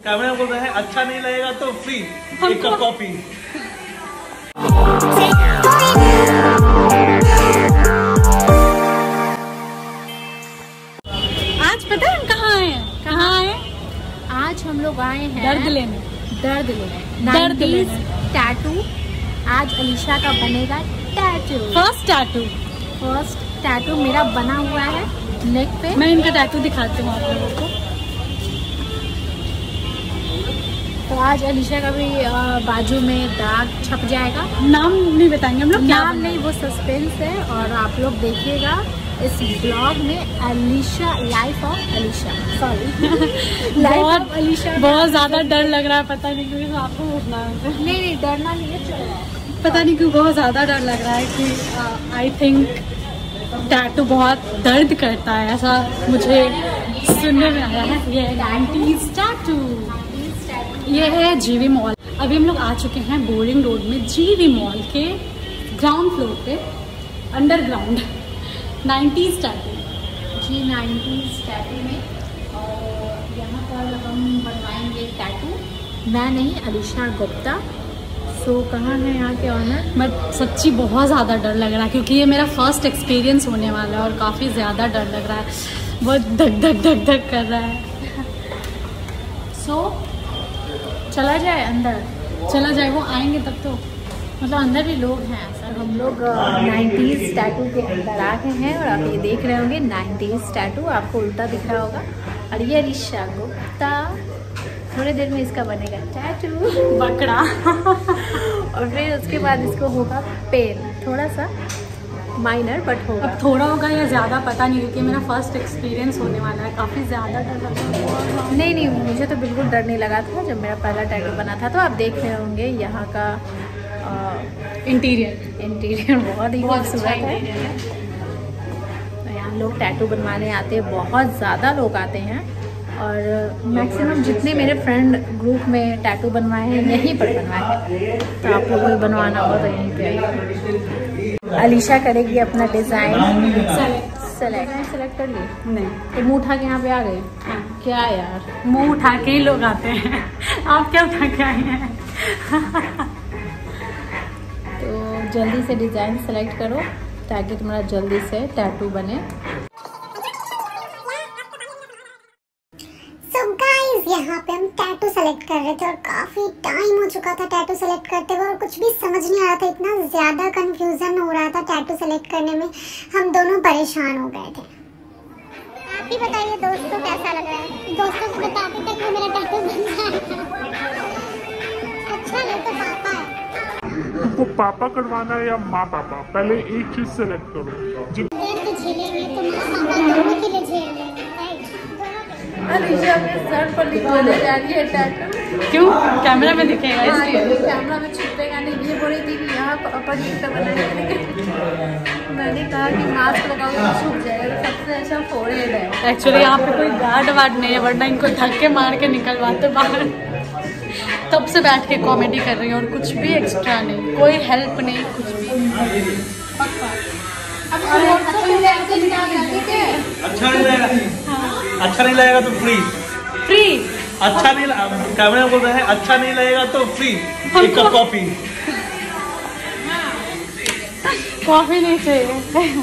Camera बोल रहा है अच्छा नहीं लगेगा तो फ्री एक कप कॉफी। आज पता है हम कहाँ आए हैं? कहाँ आए? आज हम लोग आए हैं दर्द लेने। टैटू। आज अलीशा का बनेगा टैटू। फर्स्ट टैटू मेरा बना हुआ है नेक पे। मैं इनका टैटू दिखाती हूँ आप लोगों को। तो आज अलीशा का भी बाजू में दाग छप जाएगा। नाम नहीं बताएंगे हम लोग, नाम नहीं, वो सस्पेंस है और आप लोग देखिएगा इस ब्लॉग में। Alisha life of Alisha, sorry life of Alisha. बहुत ज्यादा डर लग रहा है, पता नहीं क्यों आपको उठना है। नहीं डरना नहीं है, पता नहीं क्यों बहुत ज्यादा डर लग रहा है कि आई थिंक टैटू बहुत दर्द करता है, ऐसा मुझे सुनने में आया है। ये 90s टैटू, ये है जीवी मॉल। अभी हम लोग आ चुके हैं बोरिंग रोड में जीवी मॉल के ग्राउंड फ्लोर पे, अंडरग्राउंड 90s टैटू। जी 90s टैटू में, और यहाँ पर हम बनवाएंगे टैटू। मैं नहीं, अलीशा गुप्ता। सो कहाँ है यहाँ के ऑनर? बट सच्ची बहुत ज़्यादा डर लग रहा है क्योंकि ये मेरा फर्स्ट एक्सपीरियंस होने वाला है और काफ़ी ज़्यादा डर लग रहा है, बहुत धक कर रहा है। सो चला जाए अंदर, चला जाए, वो आएंगे तब तो। मतलब अंदर भी लोग हैं। सर हम लोग 90s टैटू के अंदर आ गए हैं और आप ये देख रहे होंगे 90s टैटू, आपको उल्टा दिख रहा होगा। और ये अलीशा गुप्ता, थोड़ी देर में इसका बनेगा टैटू बकरा और फिर उसके बाद इसको होगा पेन, थोड़ा सा माइनर बट होगा। अब थोड़ा होगा या ज़्यादा पता नहीं, क्योंकि मेरा फर्स्ट एक्सपीरियंस होने वाला है। काफ़ी ज़्यादा डर लग रहा है। नहीं मुझे तो बिल्कुल डर नहीं लगा था जब मेरा पहला टैटू बना था। तो आप देख रहे होंगे यहाँ का इंटीरियर बहुत ही खूबसूरत है। तो यहाँ लोग टैटू बनवाने आते हैं, बहुत ज़्यादा लोग आते हैं और मैक्सिमम जितने मेरे फ्रेंड ग्रुप में टैटू बनवाए हैं यहीं पर बनवाए हैं। तो आप लोगों को बनवाना होगा तो यहीं पे आइए। अलीशा करेगी अपना डिज़ाइन सेलेक्ट कर लिए? नहीं, तो मुँह उठा के यहाँ पे आ गए। क्या यार, मुंह उठा के ही लोग आते हैं। आप क्या उठा के आए हैं? तो जल्दी से डिज़ाइन सेलेक्ट करो ताकि तुम्हारा जल्दी से टैटू बने। यहाँ पे हम टैटू सेलेक्ट कर रहे थे और काफी टाइम हो चुका था टैटू सेलेक्ट करते हुए और कुछ भी समझ नहीं आ रहा था, इतना ज्यादा कंफ्यूजन हो रहा था टैटू सेलेक्ट करने में, हम दोनों परेशान हो गए थे। आप भी बताइए दोस्तों कैसा लग रहा है? दोस्तों को बताते तक मेरा टैटू बन जाएगा। अच्छा नहीं तो पापा है। तो पापा करवाना है या माँ पापा? पहले एक चीज सेलेक्ट करो। तो झेलेंगे तो माँ पापा दोनों के लिए झेल लेंगे। अलीशा के सर पर लिखवाने जा रही है टैटू। क्यों? कैमरा में दिखेगा इसलिए। कैमरा में छुपेगा नहीं। ये बोली थी कि यहाँ अपर लिप का बनाने मैंने कहा कि मास्क लगाओ तो छुप जाएगा, तो सबसे अच्छा फोरहेड है। एक्चुअली यहाँ पे कोई गार्ड वार्ड नहीं है, वरना इनको धक्के मार के निकलवाते बाहर। तब से बैठ के कॉमेडी कर रही है और कुछ भी एक्स्ट्रा नहीं, कोई हेल्प नहीं, कुछ भी। अच्छा नहीं लगेगा तो फ्री। अच्छा नहीं, कैमरा बोल रहा है अच्छा नहीं लगेगा तो फ्री एक कप कॉफी। कॉफी नहीं चाहिए।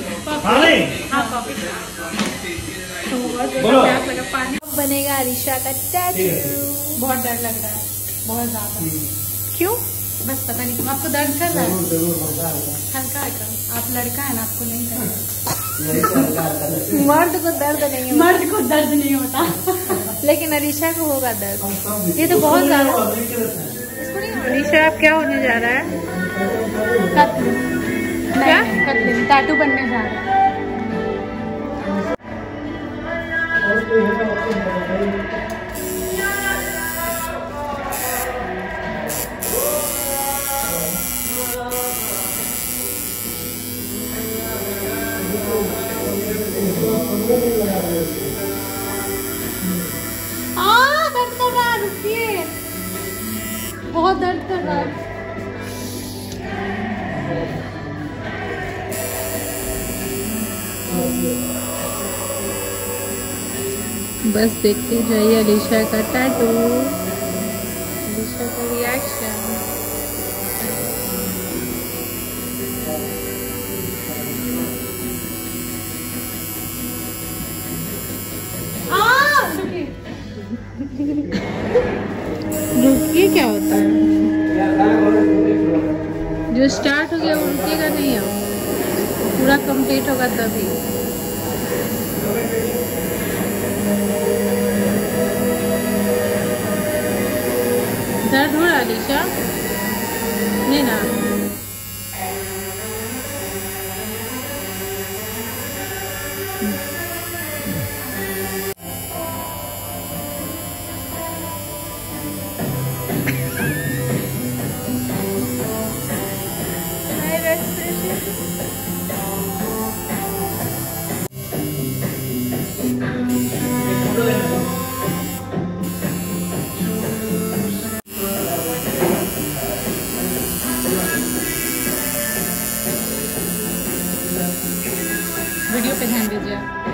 बोलो। बनेगा अलीशा का टैटू। बहुत डर लग रहा है, बहुत ज्यादा। क्यों? बस पता नहीं क्यों। आपको दर्द कर रहा है? हल्का हल्का। आप लड़का है ना, आपको नहीं दर्द। मर्द को दर्द नहीं होता। मर्द को दर्द नहीं होता लेकिन अलीशा को होगा दर्द। ये तो बहुत ज्यादा। अलीशा आप क्या होने जा रहा है? क्या? टैटू बनने जा रहा है। दर्द कर रहा है, रुकिए, बहुत दर्द कर रहा है। बस देखते जाइए अलीशा का टैटू। अलीशा का रिएक्शन। रुकिए, क्या होता है? जो स्टार्ट हो गया वो रुकेगा नहीं, अब पूरा कंप्लीट होगा तभी। दर्द हो रहा अलीशा? नहीं ना? वीडियो पे ध्यान दीजिए।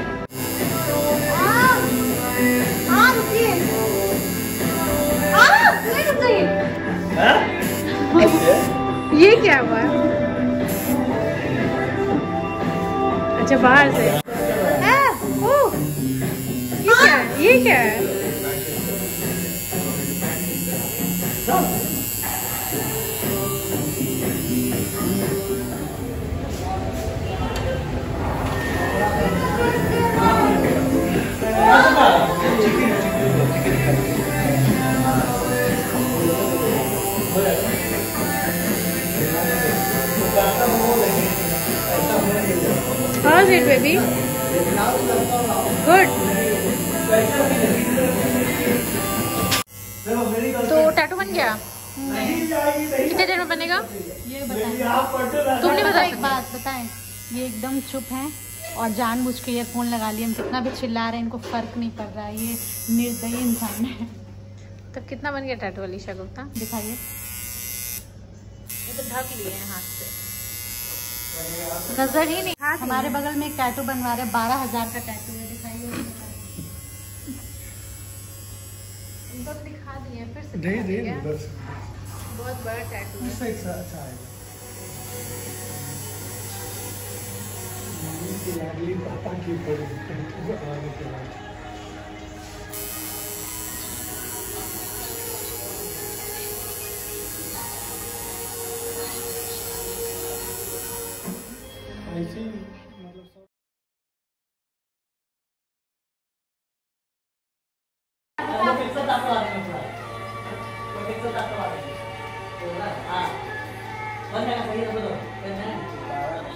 ये क्या हुआ? अच्छा, बाहर से। ये क्या है? How's it, baby? Good. तो टैटू बन गया? कितने देर में बनेगा? ये बताएं, तुम नहीं बता एक बात बताएं, ये एकदम चुप हैं और जानबूझ के ईयरफोन लगा लिए। हम कितना भी चिल्ला रहे हैं, इनको फर्क नहीं पड़ रहा है। ये निर्दयी इंसान है। तो कितना बन गया टैटू अलीशा गुप्ता? दिखाइए। ये तो ढक लिए हैं हाथ से, नजर ही नहीं। हमारे बगल में एक टैटू बनवा रहे, 12,000 का टैटू है। दिखाइए। इनको तो दिखा दिए, फिर से नहीं दिखा नहीं दिया। बस बहुत बड़ा टैटू है। अच्छा आएगा। लाडली पापा की पड़ी आने के बाद ऐसे मतलब सब